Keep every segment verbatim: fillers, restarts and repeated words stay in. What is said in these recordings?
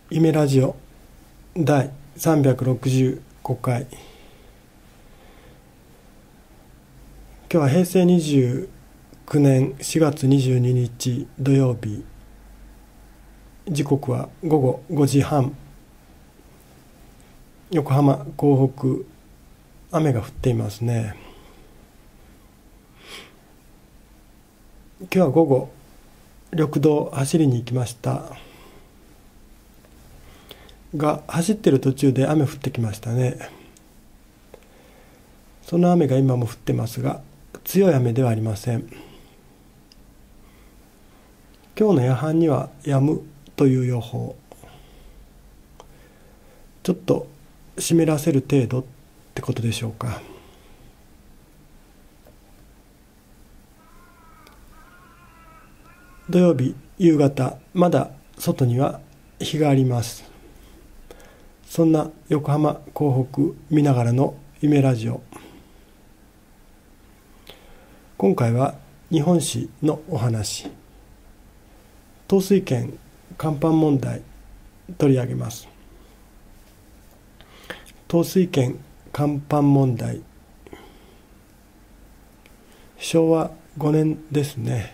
夢ラジオだいさんびゃくろくじゅうごかい。今日はへいせいにじゅうきゅうねんしがつにじゅうににち土曜日、時刻はごごごじはん。横浜港北、雨が降っていますね。今日は午後緑道走りに行きましたが、走ってる途中で雨降ってきましたね。その雨が今も降ってますが、強い雨ではありません。今日の夜半には止むという予報。ちょっと湿らせる程度ってことでしょうか。土曜日夕方、まだ外には日があります。そんな横浜港北見ながらの夢ラジオ。今回は日本史のお話、統帥権干版問題取り上げます。統帥権干版問題、しょうわごねんですね。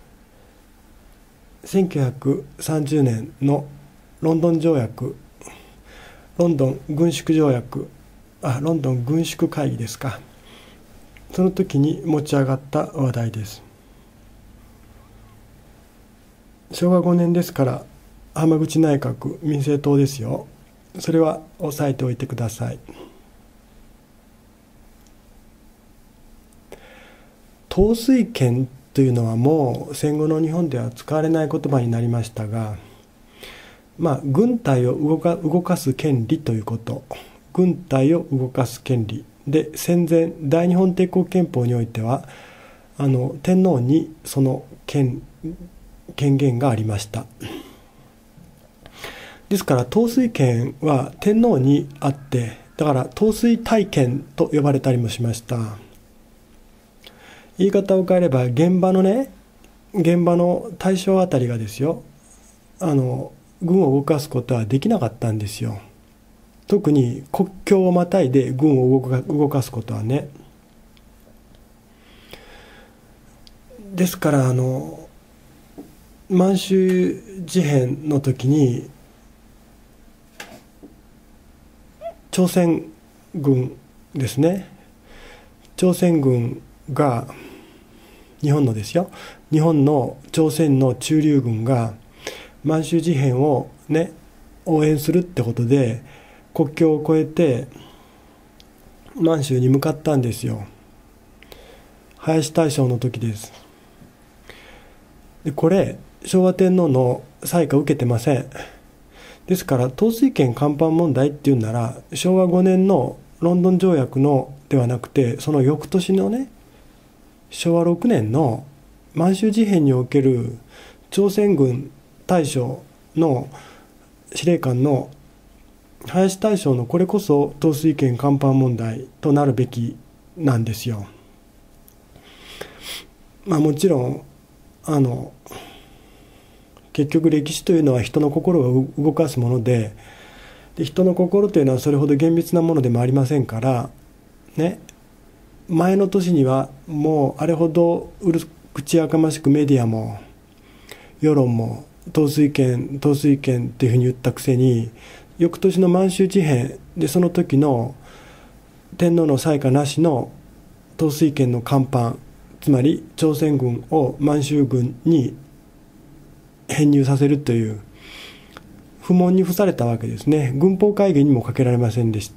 せんきゅうひゃくさんじゅうねんのロンドン条約、ロンドン軍縮条約、あ、ロンドン軍縮会議ですか。その時に持ち上がった話題です。しょうわごねんですから浜口内閣民政党ですよ。それは押さえておいてください。統帥権というのはもう戦後の日本では使われない言葉になりましたが、まあ、軍隊を動か、動かす権利ということ、軍隊を動かす権利で、戦前大日本帝国憲法においてはあの天皇にその 権, 権限がありました。ですから統帥権は天皇にあって、だから統帥大権と呼ばれたりもしました。言い方を変えれば、現場のね現場の大将あたりがですよ、あの軍を動かすことはできなかったんですよ。特に国境をまたいで軍を動か、動かすことはね。ですからあの満州事変の時に朝鮮軍ですね、朝鮮軍が日本のですよ、日本の朝鮮の駐留軍が満州事変をね応援するってことで国境を越えて満州に向かったんですよ。林大将の時です。でこれ昭和天皇の裁可を受けてません。ですから統帥権干版問題っていうんなら、しょうわごねんのロンドン条約のではなくて、その翌年のねしょうわろくねんの満州事変における朝鮮軍大将の司令官の林大将のこれこそ統帥権干版問題となるべきなんですよ。まあもちろんあの結局歴史というのは人の心を動かすもので、で人の心というのはそれほど厳密なものでもありませんからね、前の年にはもうあれほどうる口やかましくメディアも世論も統帥権統帥権っていうふうに言ったくせに、翌年の満州事変でその時の天皇の裁可なしの統帥権の干版、つまり朝鮮軍を満州軍に編入させるという不問に付されたわけですね。軍法会議にもかけられませんでした。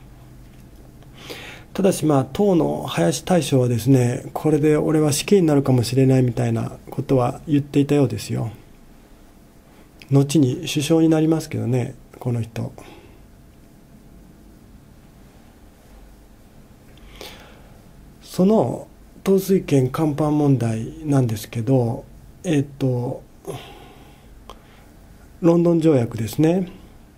ただしまあ当の林大将はですね、これで俺は死刑になるかもしれないみたいなことは言っていたようですよ。後に首相になりますけどね、この人。その統帥権干版問題なんですけど、えっとロンドン条約ですね。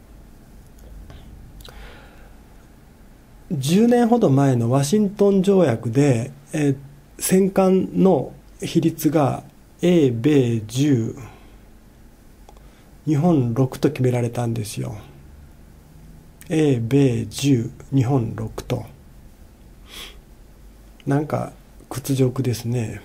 じゅうねんほど前のワシントン条約で、えー、戦艦の比率が英米じゅう日本ろくと決められたんですよ。英米じゅう、日本ろくと。なんか屈辱ですね。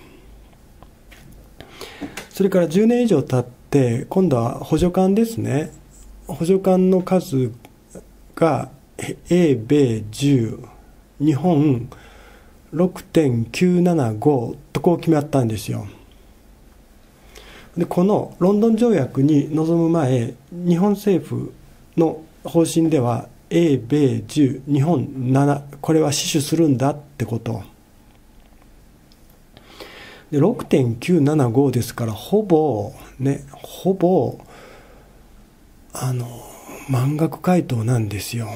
それからじゅうねん以上経って今度は補助艦ですね。補助艦の数が英米じゅう、日本 ろくてんきゅうななご とこう決まったんですよ。でこのロンドン条約に臨む前、日本政府の方針では英米じゅう、日本なな、これは死守するんだってことで ろくてんきゅうななご ですから、ほぼねほぼあの満額回答なんですよ。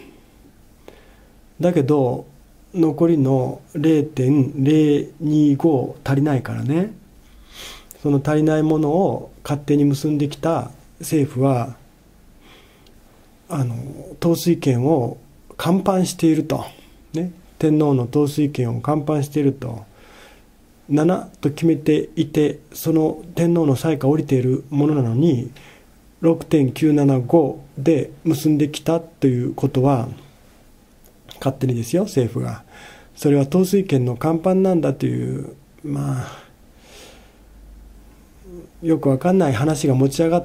だけど残りの れいてんぜろにご 足りないからね、その足りないものを勝手に結んできた政府はあの統帥権を干犯していると、ね、天皇の統帥権を干犯しているとななと決めていて、その天皇の裁可を降りているものなのに ろくてんきゅうななご で結んできたということは、勝手にですよ、政府がそれは統帥権の干犯なんだという、まあよくわかんない話が持ち上がって、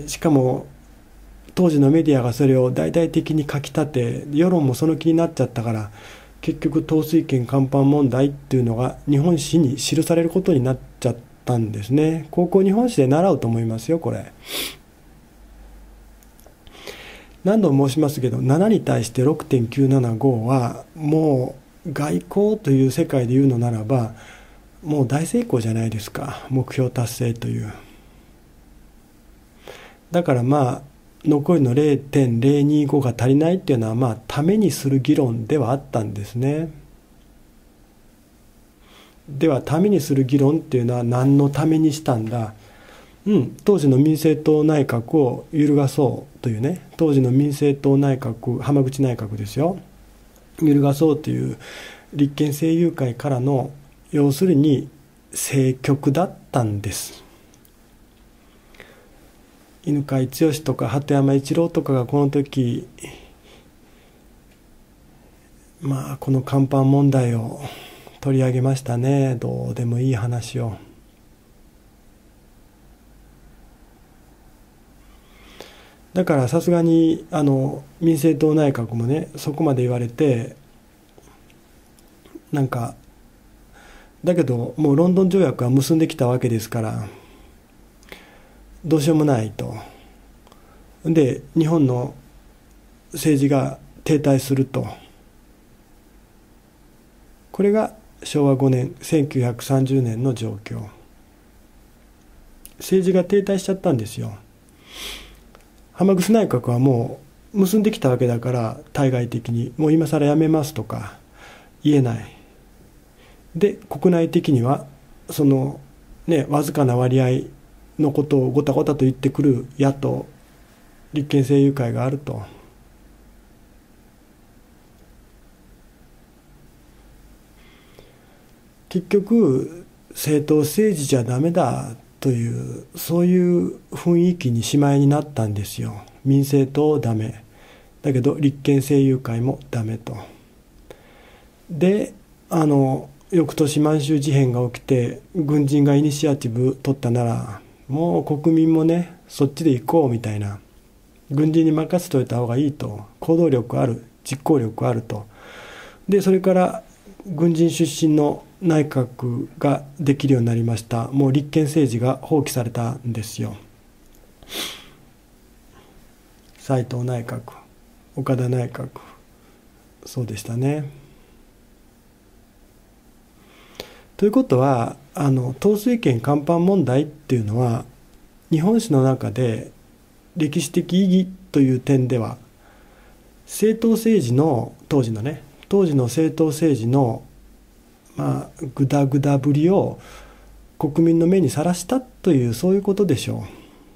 しかも当時のメディアがそれを大々的に書き立て、世論もその気になっちゃったから、結局統帥権干犯問題っていうのが日本史に記されることになっちゃったんですね。高校日本史で習うと思いますよ、これ。何度も申しますけど、ななに対して ろくてんきゅうななご はもう外交という世界で言うのならばもう大成功じゃないですか、目標達成という。だからまあ残りの れいてんぜろにご が足りないっていうのはまあためにする議論ではあったんですね。ではためにする議論っていうのは何のためにしたんだ。うん、当時の民政党内閣を揺るがそうというね、当時の民政党内閣、浜口内閣ですよ、揺るがそうという立憲政友会からの要するに政局だったんです。犬養毅とか鳩山一郎とかがこの時まあこの看板問題を取り上げましたね。どうでもいい話を。だからさすがにあの民政党内閣もねそこまで言われて、なんかだけどもうロンドン条約は結んできたわけですからどうしようもないと。で日本の政治が停滞すると。これがしょうわごねんせんきゅうひゃくさんじゅうねんの状況。政治が停滞しちゃったんですよ。浜口内閣はもう結んできたわけだから、対外的にもう今更やめますとか言えない。で国内的にはそのねわずかな割合のことをごたごたと言ってくる野党立憲政友会があると。結局政党政治じゃダメだというそういう雰囲気にしまいになったんですよ。民政党ダメだけど立憲政友会もダメと。であの翌年満州事変が起きて軍人がイニシアチブ取ったならもう国民もねそっちで行こうみたいな、軍人に任せといた方がいいと、行動力ある実行力あると。でそれから軍人出身の内閣ができるようになりました。もう立憲政治が放棄されたんですよ。斉藤内閣、岡田内閣、そうでしたね。ということはあの統帥権干犯問題っていうのは日本史の中で歴史的意義という点では政党政治の当時のね当時の政党政治のまあグダグダぶりを国民の目にさらしたというそういうことでしょ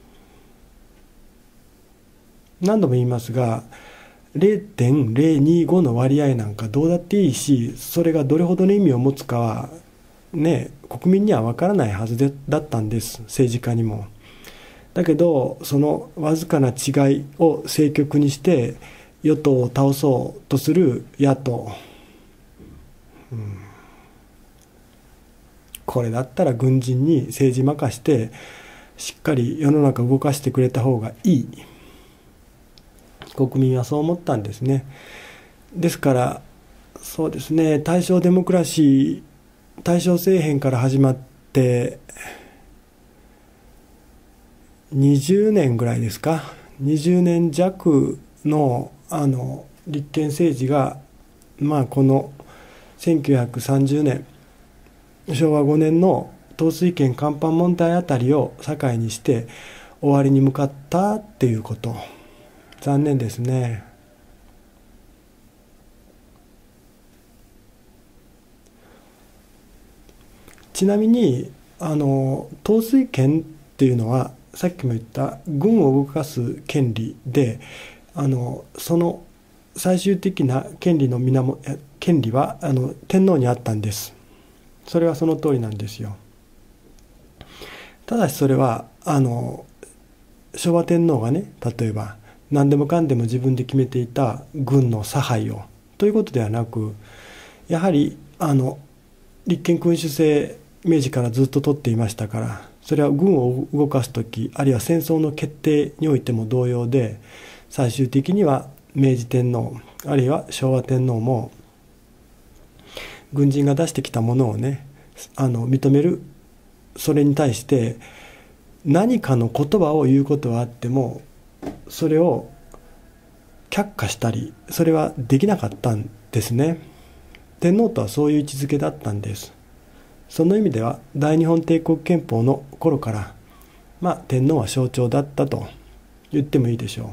う。何度も言いますが れいてんぜろにご の割合なんかどうだっていいし、それがどれほどの意味を持つかはね国民には分からないはずでだったんです、政治家にも。 だけどそのわずかな違いを政局にして与党を倒そうとする野党、うん、これだったら軍人に政治任してしっかり世の中動かしてくれた方がいい、国民はそう思ったんですね。ですからそうですね、大正デモクラシー、大正政変から始まってにじゅうねんぐらいですか、にじゅうねん弱のあの立憲政治が、まあ、このせんきゅうひゃくさんじゅうねんしょうわごねんの統帥権干犯問題あたりを境にして終わりに向かったっていうこと、残念ですね。ちなみにあの統帥権っていうのはさっきも言った軍を動かす権利で、あのその最終的な権利の源権利はあの天皇にあったんです。それはその通りなんですよ。ただしそれはあの昭和天皇がね、例えば何でもかんでも自分で決めていた軍の差配をということではなく、やはりあの立憲君主制明治からずっと取っていましたから、それは軍を動かすとき、あるいは戦争の決定においても同様で、最終的には明治天皇あるいは昭和天皇も軍人が出してきたものをね、あの認める、それに対して何かの言葉を言うことはあってもそれを却下したり、それはできなかったんですね。天皇とはそういう位置づけだったんです。その意味では大日本帝国憲法の頃から、まあ、天皇は象徴だったと言ってもいいでしょう。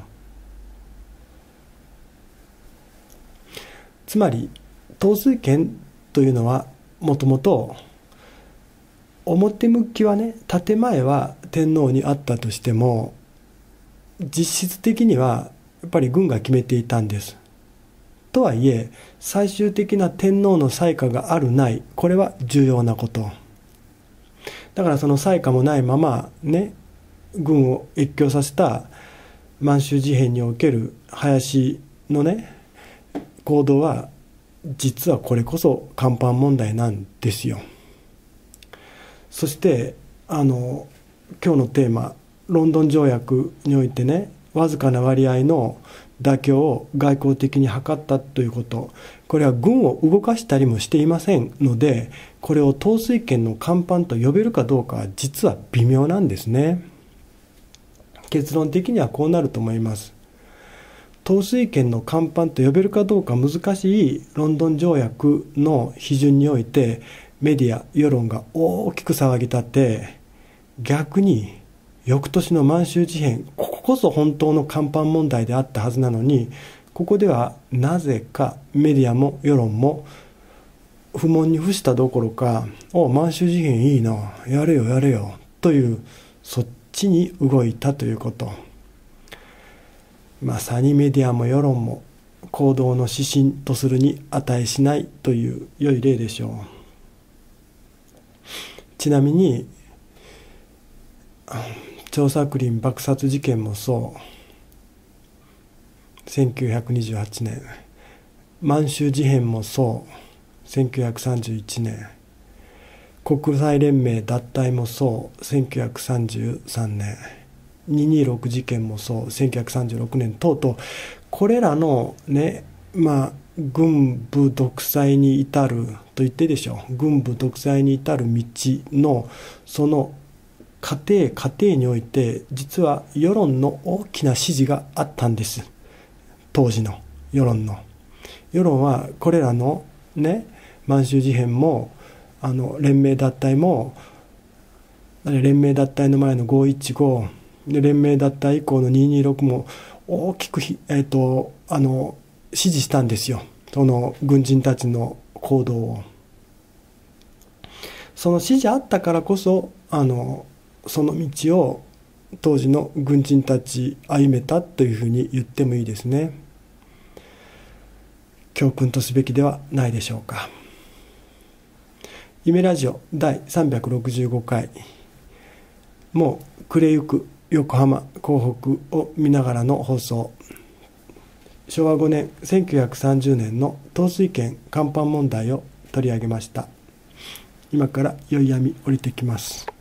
つまり統帥権というのはもともと表向きはね、建前は天皇にあったとしても実質的にはやっぱり軍が決めていたんです。とはいえ最終的な天皇の裁可があるない、これは重要なこと。だからその裁可もないままね、軍を越境させた満州事変における林のね行動は実はこれこそ干犯問題なんですよ。そしてあの今日のテーマロンドン条約においてね、わずかな割合の妥協を外交的に図ったということ、これは軍を動かしたりもしていませんので、これを統帥権の干犯と呼べるかどうかは実は微妙なんですね。結論的にはこうなると思います。統帥権の干犯と呼べるかどうか難しいロンドン条約の批准においてメディア世論が大きく騒ぎ立って、逆に翌年の満州事変、こここそ本当の干犯問題であったはずなのに、ここではなぜかメディアも世論も不問に付したどころか、お満州事変いいな、やれよやれよというそっちに動いたということ。まさにメディアも世論も行動の指針とするに値しないという良い例でしょう。ちなみに張作霖爆殺事件もそう、せんきゅうひゃくにじゅうはちねん、満州事変もそうせんきゅうひゃくさんじゅういちねん、国際連盟脱退もそうせんきゅうひゃくさんじゅうさんねん、にひゃくにじゅうろく事件もそうせんきゅうひゃくさんじゅうろくねん等々、これらのね、まあ軍部独裁に至ると言っていいでしょう、軍部独裁に至る道のその過程過程において実は世論の大きな支持があったんです。当時の世論の世論はこれらのね、満州事変もあの連盟脱退も、連盟脱退の前のごーいちごで連盟脱退以降のにひゃくにじゅうろくも大きく、えー、とあの支持したんですよ、その軍人たちの行動を。その支持あったからこそあのその道を当時の軍人たち歩めたというふうに言ってもいいですね。教訓とすべきではないでしょうか。夢ラジオだいさんびゃくろくじゅうごかい、もう暮れゆく横浜港北を見ながらの放送。しょうわごねんせんきゅうひゃくさんじゅうねんの統帥権干版問題を取り上げました。今から宵闇降りてきます。